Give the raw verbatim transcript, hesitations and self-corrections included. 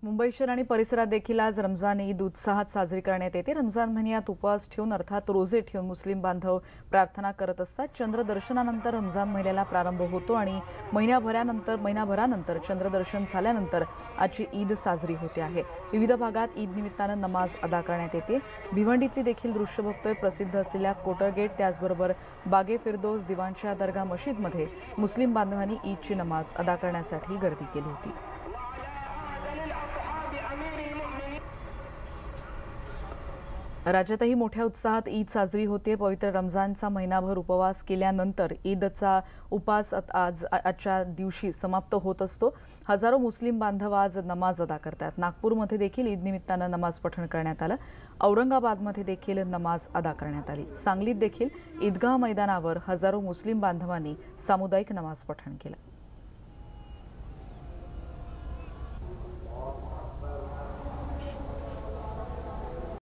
मुंबई शहर आणि परिसरात देखील आज रमजान ईद उत्साहात साजरी करण्यात येते। रमजान महिन्यात उपवास ठेवून अर्थात रोजे ठेवून मुस्लिम बांधव प्रार्थना करत असतात। चंद्रदर्शनानंतर रमजान महिन्याला प्रारंभ होतो आणि महिन्याभरानंतर महिनाभरानंतर चंद्रदर्शन झाल्यानंतर आजची ईद साजरी होते आहे। विविध भागात ईद निमित्तानं नमाज अदा करण्यात येते। भिवंडीतली देखील दृश्य बघतोय। प्रसिद्ध असलेल्या कोटर गेट त्याचबरोबर बागे फिरदौस दिवाणशाह दर्गा मशीदमध्ये मुस्लिम बांधवांनी ईदची नमाज अदा करण्यासाठी गर्दी केली होती। राज्यातही मोठ्या उत्साहात ईद साजरी होते। पवित्र रमजानचा महिनाभर उपवास केल्यानंतर ईदचा उपास आज आजच्या दिवशी समाप्त होत असतो। हजारो मुस्लिम बांधव आज नमाज अदा करतात। नागपूरमध्ये देखील ईद निमित्तानं नमाज पठण करण्यात आलं। औरंगाबादमध्ये देखील नमाज अदा करण्यात आली। सांगलीत देखील ईदगाह मैदानावर हजारो मुस्लिम बांधवांनी सामुदायिक नमाज पठण केलं।